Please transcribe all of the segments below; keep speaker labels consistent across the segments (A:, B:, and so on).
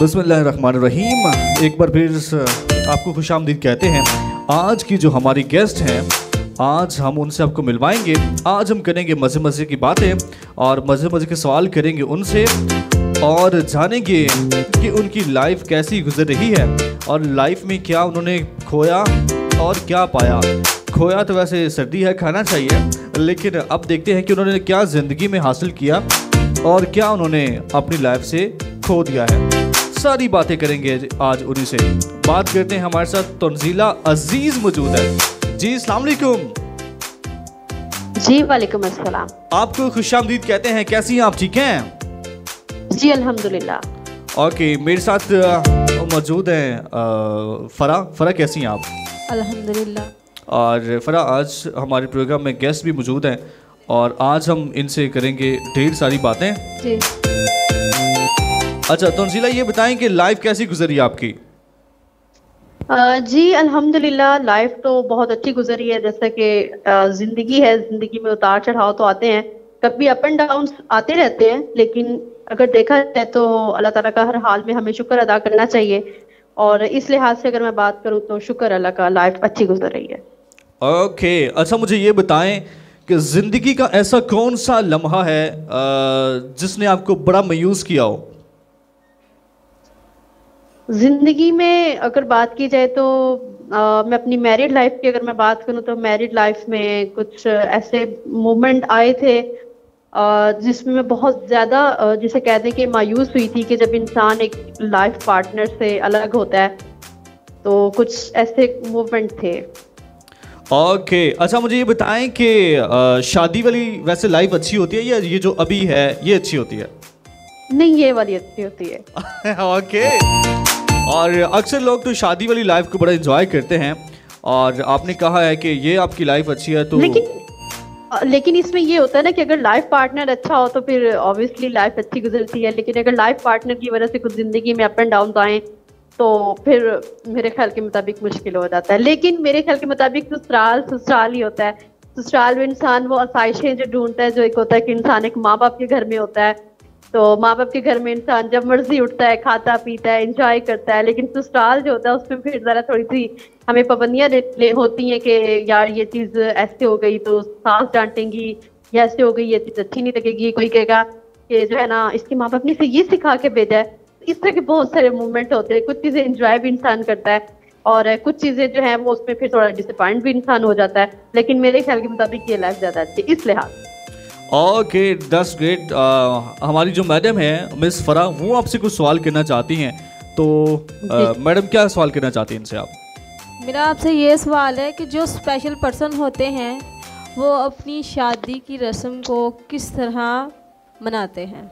A: بسم اللہ الرحمن الرحیم. ایک بار پھر آپ کو خوش آمدید کہتے ہیں. آج کی جو ہماری گیسٹ ہیں, آج ہم ان سے آپ کو ملوائیں گے. آج ہم کریں گے مزے مزے کی باتیں اور مزے مزے کے سوال کریں گے ان سے, اور جانیں گے کہ ان کی لائف کیسی گزر رہی ہے اور لائف میں کیا انہوں نے کھویا اور کیا پایا. کھویا تو ویسے سردی ہے, کھانا چاہیے, لیکن اب دیکھتے ہیں کہ انہوں نے کیا زندگی میں حاصل کیا اور کیا انہوں نے اپنی لائف سے کھو دیا ہے. ساری باتیں کریں گے آج انہی سے. بات کرتے ہیں, ہمارے ساتھ تنزیلہ عزیز موجود ہے. جی السلام علیکم.
B: جی وعلیکم السلام.
A: آپ کو خوش آمدید کہتے ہیں. کیسی ہیں آپ, ٹھیک ہیں؟
B: جی الحمدللہ.
A: اوکے, میرے ساتھ موجود ہیں فرا. فرا کیسی ہیں آپ؟
B: الحمدللہ.
A: اور فرا, آج ہمارے پروگرام میں گیسٹ بھی موجود ہیں اور آج ہم ان سے کریں گے ڈھیر ساری باتیں.
B: جی
A: اچھا تنزیلہ, یہ بتائیں کہ لائف کیسی گزری آپ کی؟
B: جی الحمدللہ, لائف تو بہت اچھی گزری ہے. جیسا کہ زندگی ہے, زندگی میں اتار چڑھاؤ تو آتے ہیں, کبھی اپ اینڈ ڈاؤن آتے رہتے ہیں, لیکن اگر دیکھا جائے تو اللہ تعالیٰ کا ہر حال میں ہمیں شکر ادا کرنا چاہیے. اور اس لحاظ سے اگر میں بات کروں تو شکر اللہ کا, لائف اچھی گزر رہی ہے.
A: اوکے, اچھا مجھے یہ بتائیں کہ زندگی کا ایسا کون سا لمحہ ہے جس نے آپ کو بڑا مایوس کیا ہو؟
B: زندگی میں اگر بات کی جائے تو میں اپنی میرڈ لائف کی اگر میں بات کروں تو میرڈ لائف میں کچھ ایسے مومنٹ آئے تھے جس میں بہت زیادہ جسے کہتے ہیں کہ مایوس ہوئی تھی کہ جب انسان ایک لائف پارٹنر سے الگ ہوتا ہے, تو کچھ ایسے مومنٹ تھے.
A: اوکے, اچھا مجھے یہ بتائیں کہ شادی والی ویسے لائف اچھی ہوتی ہے یا یہ جو ابھی ہے یہ اچھی ہوتی ہے؟
B: نہیں, یہ والی اچھی ہوتی ہے.
A: اوکے, اور اکثر لوگ تو شادی والی لائف کو بڑا انجوائے کرتے ہیں, اور آپ نے کہا ہے کہ یہ آپ کی لائف اچھی ہے تو
B: لیکن اس میں یہ ہوتا ہے نا کہ اگر لائف پارٹنر اچھا ہو تو پھر obviously لائف اچھی گزرتی ہے, لیکن اگر لائف پارٹنر کی وجہ سے کچھ زندگی میں اپ اینڈ ڈاؤن آئیں تو پھر میرے خیال کے مطابق مشکل ہو جاتا ہے. لیکن میرے خیال کے مطابق سسرال ہی ہوتا ہے. سسرال میں انسان وہ آسائشیں جو ڈھونڈتا ہے, جو ایک ہوتا ہے کہ انسان ایک ماں باپ کے گھر میں ہوتا ہے, تو ماں باپ کے گھر میں انسان جب مرضی اٹھتا ہے, کھاتا پیتا ہے, انجوائے کرتا ہے. لیکن سسرال جو ہوتا ہے اس میں پھر ذرا تھوڑی سی ہمیں پابندیاں ہوتی ہیں کہ یار یہ چیز ایسے ہو گئی تو ساس ڈانٹیں گی, یا ایسے ہو گئی یہ چیز اچھی نہیں لگے گی, کوئی کہے گا کہ جو ہے نا اس کے ماں باپ نے یہ سکھا کے بھیجا ہے. اس طرح کے بہت سارے موومنٹ ہوتے ہیں. کچھ چیزیں انجوائے بھی انسان کرتا ہے اور کچھ چیزیں جو ہیں وہ اس میں پھر تھوڑا ڈس اپوائنٹ بھی انسان ہو جاتا ہے. لیکن میرے خیال کے مطابق یہ لائف زیادہ اچھی اس لحاظ.
A: Okay, that's great. ہماری جو میڈم ہیں مس فرا, وہ آپ سے کچھ سوال کرنا چاہتی ہیں, تو میڈم کیا سوال کرنا چاہتی ہیں ان سے آپ؟
C: میرا آپ سے یہ سوال ہے کہ جو اسپیشل پرسن ہوتے ہیں وہ اپنی شادی کی رسم کو کس طرح مناتے ہیں؟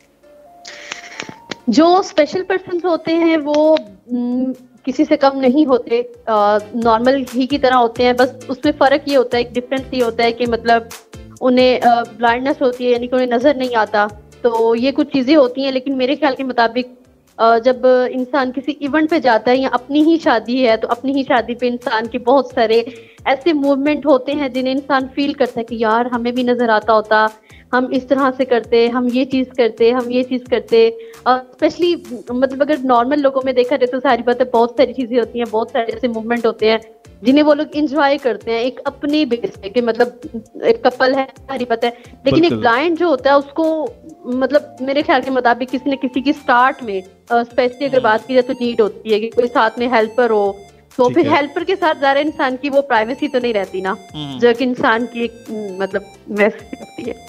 B: جو اسپیشل پرسنس ہوتے ہیں وہ کسی سے کم نہیں ہوتے, نارمل ہی کی طرح ہوتے ہیں. بس اس میں فرق یہ ہوتا ہے, ایک ڈفرینس یہ ہوتا ہے کہ مطلب انہیں بلائنڈنس ہوتی ہے, یعنی کہ انہیں نظر نہیں آتا. تو یہ کچھ چیزیں ہوتی ہیں. لیکن میرے خیال کے مطابق جب انسان کسی ایونٹ پہ جاتا ہے یا اپنی ہی شادی ہے تو اپنی ہی شادی پہ انسان کے بہت سارے ایسے موومنٹ ہوتے ہیں جنہیں انسان فیل کرتا ہے کہ یار ہمیں بھی نظر آتا ہوتا, ہم اس طرح سے کرتے, ہم یہ چیز کرتے, ہم یہ چیز کرتے. اسپیشلی مطلب اگر نارمل لوگوں میں دیکھا جائے تو ساری باتیں, بہت ساری چیزیں ہوتی ہیں, بہت سارے ایسے موومنٹ ہوتے ہیں جنہیں وہ لوگ انجوائے کرتے ہیں ایک اپنی بیس پہ, کہ مطلب ایک کپل ہے ساری بات ہے. لیکن ایک بلائنڈ جو ہوتا ہے اس کو مطلب میرے خیال کے مطابق کسی نہ کسی کی اسٹارٹ میں اسپیشلی اگر بات کی جائے تو نیڈ ہوتی ہے کہ کوئی ساتھ میں ہیلپر ہو. تو پھر ہیلپر کے ساتھ ظاہر انسان کی وہ پرائیویسی تو نہیں رہتی نا, جو کہ انسان کی ایک مطلب ویسی ہوتی ہے.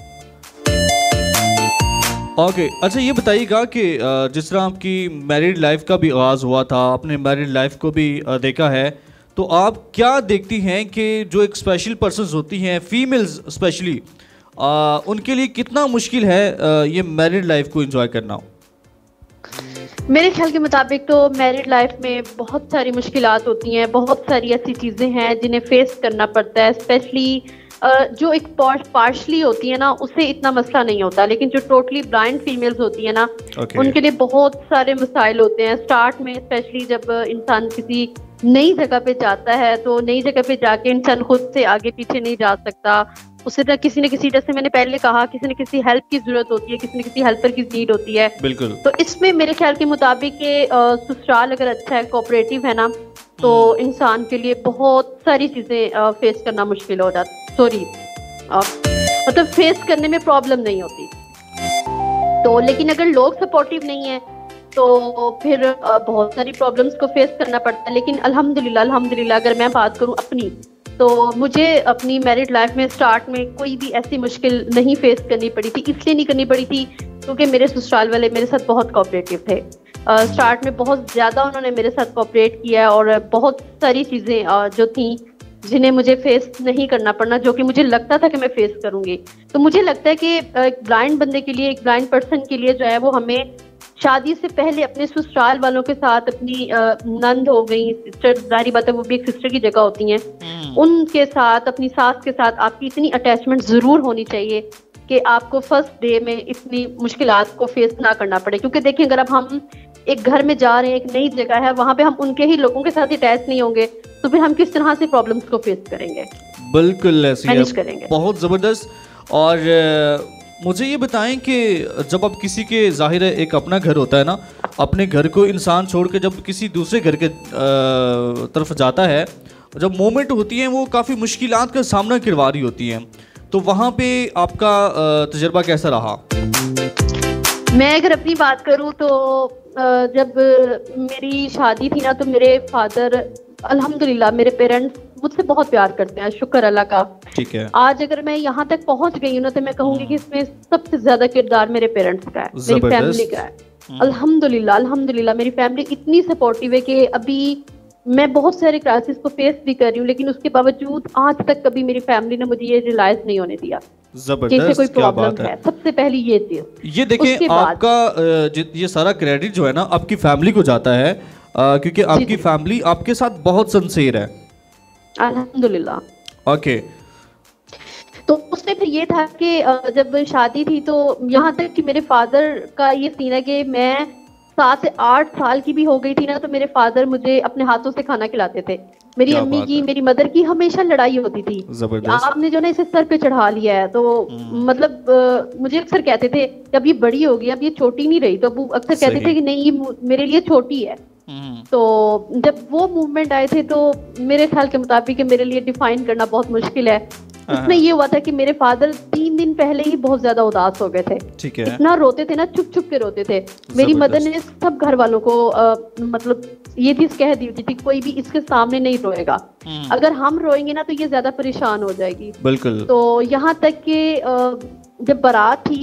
A: اوکے, اچھا یہ بتائیے گا کہ جس طرح آپ کی میرڈ لائف کا بھی آغاز ہوا تھا, آپ نے میرڈ لائف کو بھی دیکھا ہے, تو آپ کیا دیکھتی ہیں کہ جو ایک اسپیشل پرسنز ہوتی ہیں, فیمیلز اسپیشلی, ان کے لیے کتنا مشکل ہے یہ میرڈ لائف کو انجوائے کرنا؟
B: میرے خیال کے مطابق تو میرڈ لائف میں بہت ساری مشکلات ہوتی ہیں, بہت ساری ایسی چیزیں ہیں جنہیں فیس کرنا پڑتا ہے. اسپیشلی جو ایک پارشلی ہوتی ہے نا اسے اتنا مسئلہ نہیں ہوتا, لیکن جو ٹوٹلی بلائنڈ فیمیلز ہوتی ہیں نا ان کے لیے بہت سارے مسائل ہوتے ہیں. اسٹارٹ میں اسپیشلی جب انسان کسی نئی جگہ پہ جاتا ہے تو نئی جگہ پہ جا کے انسان خود سے آگے پیچھے نہیں جا سکتا, اسی طرح کسی نہ کسی، جیسے میں نے پہلے کہا، کسی نہ کسی ہیلپ کی ضرورت ہوتی ہے، کسی نہ کسی ہیلپر کی نیڈ ہوتی ہے.
A: بالکل.
B: تو اس میں میرے خیال کے مطابق کہ سسرال اگر اچھا ہے، کوآپریٹو ہے نا، تو انسان کے لیے بہت ساری چیزیں فیس کرنا مشکل ہو جاتا، مطلب فیس کرنے میں پرابلم نہیں ہوتی. تو لیکن اگر لوگ سپورٹیو نہیں ہیں تو پھر بہت ساری پرابلمس کو فیس کرنا پڑتا ہے. لیکن الحمدللہ اگر میں بات کروں اپنی، تو مجھے اپنی میرڈ لائف میں سٹارٹ میں کوئی بھی ایسی مشکل نہیں فیس کرنی پڑی تھی. اس لیے نہیں کرنی پڑی تھی کیونکہ میرے سسرال والے میرے ساتھ بہت کوآپریٹو تھے. سٹارٹ میں بہت زیادہ انہوں نے میرے ساتھ کوآپریٹ کیا اور بہت ساری چیزیں جو تھیں جنہیں مجھے فیس نہیں کرنا پڑنا، جو کہ مجھے لگتا تھا کہ میں فیس کروں گی. تو مجھے لگتا ہے کہ ایک بلائنڈ بندے کے لیے، ایک بلائنڈ پرسن کے لیے جو ہے وہ ہمیں شادی سے پہلے اپنے سسرال والوں کے ساتھ، اپنی نند ہو گئی، سسٹر، ظاہری بات ہے وہ بھی ایک سسٹر کی جگہ ہوتی ہیں، ان کے ساتھ، اپنی ساس کے ساتھ آپ کی اتنی اٹیچمنٹ ضرور ہونی چاہیے کہ آپ کو فرسٹ ڈے میں اتنی مشکلات کو فیس نہ کرنا پڑے. کیونکہ دیکھیں اگر اب ہم ایک گھر میں جا رہے ہیں، ایک نئی جگہ ہے، وہاں پہ ہم ان کے ہی لوگوں کے ساتھ اٹیچ نہیں ہوں گے تو پھر ہم کس طرح سے پرابلمس کو فیس کریں گے؟
A: بالکل ایسی ہے،
B: مینیج کریں گے.
A: بہت زبردست. اور مجھے یہ بتائیں کہ جب اب کسی کے ظاہر ہے ایک اپنا گھر ہوتا ہے نا، اپنے گھر کو انسان چھوڑ کے جب کسی دوسرے گھر کے طرف جاتا ہے، جب مومنٹ ہوتی ہیں وہ کافی مشکلات کا سامنا کروا رہی ہوتی ہیں، تو وہاں پہ آپ کا تجربہ کیسا رہا؟
B: میں اگر اپنی بات کروں تو جب میری شادی تھی نا، تو میرے فادر، الحمدللہ میرے پیرنٹس مجھ سے بہت پیار کرتے ہیں، شکر اللہ کا.
A: ٹھیک ہے.
B: آج اگر میں یہاں تک پہنچ گئی ہوں نا تو میں کہوں گی کہ اس میں سب سے زیادہ کردار میرے پیرنٹس کا ہے، میری فیملی کا ہے. الحمدللہ میری فیملی اتنی سپورٹیو ہے کہ ابھی میں بہت سارے کرائسس کو فیس بھی کر رہی ہوں، لیکن اس کے باوجود آج تک کبھی میری فیملی نے مجھے یہ ریلائز نہیں ہونے دیا کہ اسے کوئی پرابلم ہے. سب سے پہلی یہ چیز.
A: یہ دیکھیں آپ کا یہ سارا کریڈٹ جو ہے نا آپ کی فیملی کو جاتا ہے، کیونکہ آپ کی فیملی آپ کے ساتھ بہت سنسیئر ہے.
B: الحمدللہ.
A: اوکے.
B: تو اس میں پھر یہ تھا کہ جب شادی تھی تو یہاں تک کہ میرے فادر کا یہ سین ہے کہ میں 7 سے 8 سال کی بھی ہو گئی تھی نا تو میرے فادر مجھے اپنے ہاتھوں سے کھانا کھلاتے تھے. میری امی کی، میری مدر کی ہمیشہ لڑائی ہوتی تھی، آپ نے جو نا اسے سر پہ چڑھا لیا ہے. تو مطلب مجھے اکثر کہتے تھے کہ اب یہ بڑی ہوگی، اب یہ چھوٹی نہیں رہی. تو ابو اکثر کہتے تھے کہ نہیں یہ میرے لیے چھوٹی ہے. تو جب وہ موومنٹ آئے تھے تو میرے خیال کے مطابق میرے لیے ڈیفائن کرنا بہت مشکل ہے. اس میں یہ ہوا تھا کہ میرے فادر 3 دن پہلے ہی بہت زیادہ اداس ہو گئے تھے. اتنا روتے تھے نا، چھپ چھپ کے روتے تھے. میری مدر نے سب گھر والوں کو مطلب یہ چیز کہہ دی تھی کہ کوئی بھی اس کے سامنے نہیں روئے گا، اگر ہم روئیں گے نا تو یہ زیادہ پریشان ہو جائے گی. بالکل. تو یہاں تک کہ جب بارات تھی،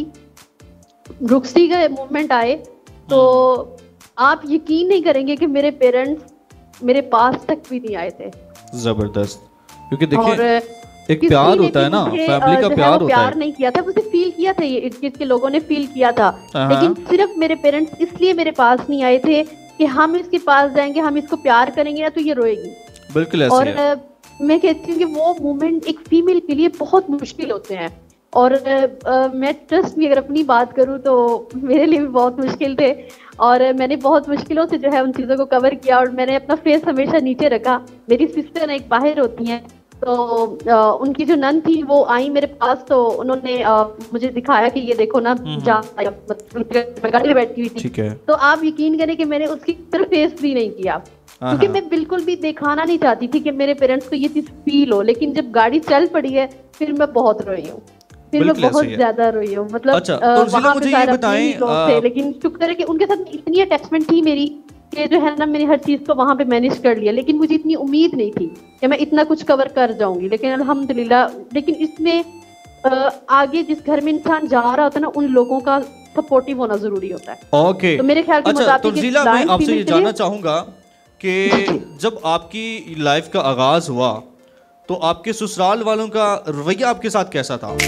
B: رخصتی کا موومنٹ آئے، تو آپ یقین نہیں کریں گے کہ میرے پیرنٹس میرے پاس تک بھی نہیں آئے تھے. زبردست.
A: کیونکہ دیکھیں ایک پیار ہوتا ہے نا، فیملی کا پیار ہوتا ہے.
B: پیار نہیں کیا تھا، اسے فیل کیا تھا، یہ ارد گرد کے لوگوں نے فیل کیا تھا، لیکن صرف میرے پیرنٹس اس لیے میرے پاس نہیں آئے تھے کہ ہم اس کے پاس جائیں گے، ہم اس کو پیار کریں گے نا تو یہ روئے گی.
A: بالکل ایسے.
B: اور میں کہتی ہوں کہ وہ مومنٹ ایک فیمیل کے لیے بہت مشکل ہوتے ہیں. اور میں ٹرسٹ بھی اگر اپنی بات کروں تو میرے لیے بھی بہت مشکل تھے، اور میں نے بہت مشکلوں سے جو ہے ان چیزوں کو کور کیا، اور میں نے اپنا فیس ہمیشہ نیچے رکھا. میری سسٹر ایک باہر ہوتی ہیں، تو ان کی جو نند تھی وہ آئی میرے پاس، تو انہوں نے مجھے دکھایا کہ یہ دیکھو نا، گاڑی میں بیٹھی ہوئی تھی. تو آپ یقین کریں کہ میں نے اس کی طرف فیس بھی نہیں کیا، کیونکہ میں بالکل بھی دکھانا نہیں چاہتی تھی کہ میرے پیرنٹس کو یہ چیز فیل ہو. لیکن جب گاڑی چل پڑی ہے پھر میں بہت روئی ہوں، پھر میں بہت زیادہ روئی ہوں. مطلب وہاں پہ سارے لوگ تھے، لیکن شکر ہے کہ ان کے ساتھ اتنی اٹیچمنٹ تھی میری کہ جو ہے نا میں نے ہر چیز کو وہاں پہ مینیج کر لیا. لیکن مجھے اتنی امید نہیں تھی کہ میں اتنا کچھ کور کر جاؤں گی، لیکن الحمدللہ. لیکن اس میں آگے جس گھر میں انسان جا رہا ہوتا ہے نا، ان لوگوں کا سپورٹیو ہونا ضروری ہوتا ہے.
A: اوکے.
B: تو میرے خیال کے مطابق
A: تنزیلہ، میں آپ سے یہ جاننا چاہوں گا کہ جب آپ کی لائف کا آغاز ہوا تو آپ کے سسرال والوں کا رویہ آپ کے ساتھ کیسا تھا؟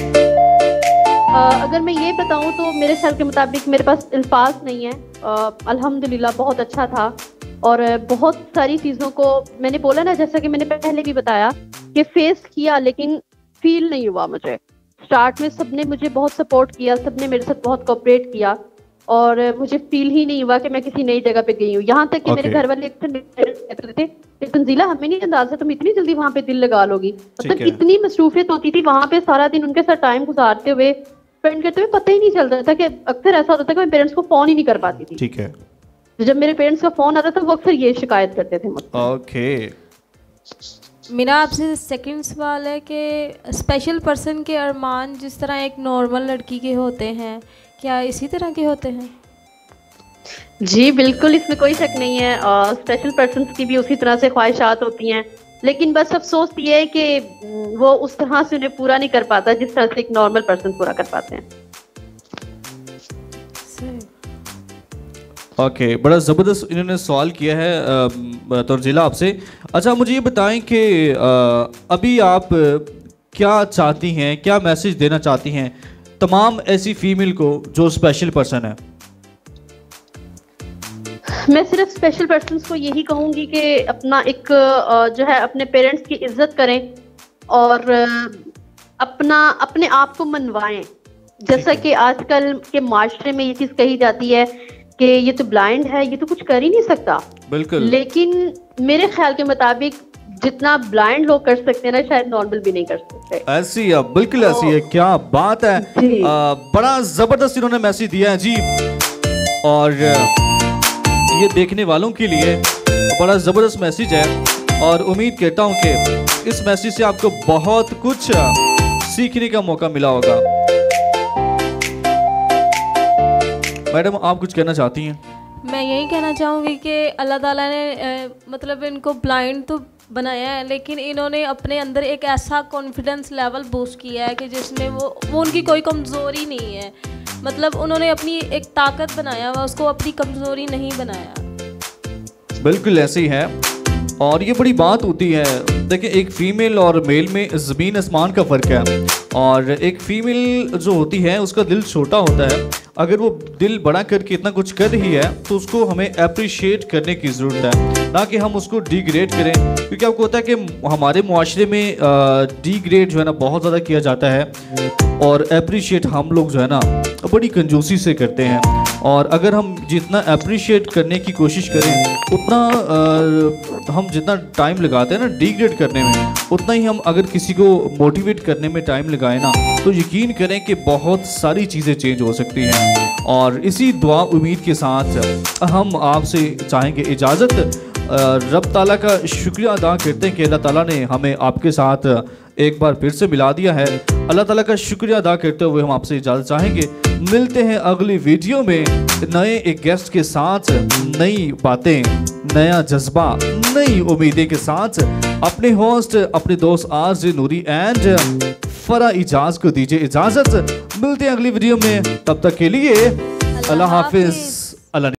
B: اگر میں یہ بتاؤں تو میرے خیال کے مطابق میرے پاس الفاظ نہیں ہے. الحمدللہ بہت اچھا تھا، اور بہت ساری چیزوں کو میں نے بولا نا، جیسا کہ میں نے پہلے بھی بتایا کہ فیس کیا لیکن فیل نہیں ہوا مجھے. اسٹارٹ میں سب نے مجھے بہت سپورٹ کیا، سب نے میرے ساتھ بہت کوآپریٹ کیا، اور مجھے فیل ہی نہیں ہوا کہ میں کسی نئی جگہ پہ گئی ہوں. یہاں تک کہ میرے گھر والے کہتے تھے کہ تنزیلہ ہمیں نہیں اندازہ تم اتنی جلدی وہاں پہ دل لگا لو گی. مطلب اتنی مصروفیت ہوتی تھی وہاں پہ سارا دن ان کے ساتھ ٹائم گزارتے ہوئے اسپینڈ کرتے ہوئے پتہ ہی نہیں چلتا تھا کہ اکثر ایسا ہوتا تھا کہ میں پیرنٹس کو فون ہی نہیں کر پاتی تھی.
A: ٹھیک ہے.
B: جب میرے پیرنٹس کا فون آتا تھا وہ اکثر یہ شکایت کرتے تھے مجھ سے.
A: اوکے.
C: میرا آپ سے سیکنڈ سوال ہے کہ اسپیشل پرسن کے ارمان جس طرح ایک نارمل لڑکی کے ہوتے ہیں کیا اسی طرح کے ہوتے ہیں؟
B: جی بالکل, اس میں کوئی شک نہیں ہے. اسپیشل پرسنس کی بھی اسی طرح سے خواہشات ہوتی ہیں, لیکن بس افسوس یہ ہے کہ وہ اس طرح سے انہیں پورا نہیں کر پاتا جس طرح سے ایک نارمل پرسن پورا کر پاتے ہیں.
A: اوکے, بڑا زبردست انہوں نے سوال کیا ہے تنزیلہ آپ سے. اچھا مجھے یہ بتائیں کہ ابھی آپ کیا چاہتی ہیں, کیا میسج دینا چاہتی ہیں تمام ایسی فیمیل کو جو اسپیشل پرسن ہے؟
B: میں صرف اسپیشل پرسنس کو یہی کہوں گی کہ اپنا ایک جو ہے اپنے پیرنٹس کی عزت کریں اور اپنے آپ کو منوائیں. جیسا کہ آج کل کے معاشرے میں یہ چیز کہی جاتی ہے کہ یہ تو بلائنڈ ہے, یہ تو کچھ کر ہی نہیں سکتا. بالکل. لیکن میرے خیال کے مطابق جتنا بلائنڈ لوگ کر سکتے ہیں نا شاید نارمل بھی نہیں کر سکتے.
A: ایسی ہے, بالکل ایسی ہے. کیا بات ہے, بڑا زبردست انہوں نے میسج دیا ہے جی. اور یہ دیکھنے والوں کے لیے بڑا زبردست میسج ہے اور امید کرتا ہوں کہ اس میسج سے آپ کو بہت کچھ سیکھنے کا موقع ملا ہوگا. میڈم آپ کچھ کہنا چاہتی ہیں؟
C: میں یہی کہنا چاہوں گی کہ اللہ تعالیٰ نے مطلب ان کو بلائنڈ تو بنایا ہے لیکن انہوں نے اپنے اندر ایک ایسا کانفیڈنس لیول بوسٹ کیا ہے کہ جس میں وہ ان کی کوئی کمزوری نہیں ہے. مطلب انہوں نے اپنی ایک طاقت بنایا ہوا, اس کو اپنی کمزوری نہیں بنایا.
A: بالکل ایسے ہی ہے اور یہ بڑی بات ہوتی ہے. دیکھیں ایک فیمیل اور میل میں زمین آسمان کا فرق ہے اور ایک فیمیل جو ہوتی ہے اس کا دل چھوٹا ہوتا ہے. اگر وہ دل بڑا کر کے اتنا کچھ کر رہی ہے تو اس کو ہمیں اپریشیٹ کرنے کی ضرورت ہے, نہ کہ ہم اس کو ڈی گریڈ کریں. کیونکہ آپ کو ہوتا ہے کہ ہمارے معاشرے میں ڈی گریڈ جو ہے نا بہت زیادہ کیا جاتا ہے اور اپریشیٹ ہم لوگ جو ہے نا بڑی کنجوسی سے کرتے ہیں. اور اگر ہم جتنا اپریشیٹ کرنے کی کوشش کریں اتنا ہم جتنا ٹائم لگاتے ہیں نا ڈی گریڈ کرنے میں, اتنا ہی ہم اگر کسی کو موٹیویٹ کرنے میں ٹائم لگائیں نا تو یقین کریں کہ بہت ساری چیزیں چینج ہو سکتی ہیں. اور اسی دعا امید کے ساتھ ہم آپ سے چاہیں گے اجازت. رب تعالیٰ کا شکریہ ادا کرتے ہیں کہ اللہ تعالیٰ نے ہمیں آپ کے ساتھ ایک بار پھر سے ملا دیا ہے. اللہ تعالیٰ کا شکریہ ادا کرتے ہوئے ہم آپ سے اجازت چاہیں گے. ملتے ہیں اگلی ویڈیو میں نئے ایک گیسٹ کے ساتھ, نئی باتیں, نیا جذبہ, نئی امیدیں کے ساتھ. اپنے ہوسٹ اپنے دوست آرز نوری اینڈ فرا اجاز کو دیجیے اجازت. ملتے ہیں اگلی ویڈیو میں, تب تک کے لیے اللہ حافظ. اللہ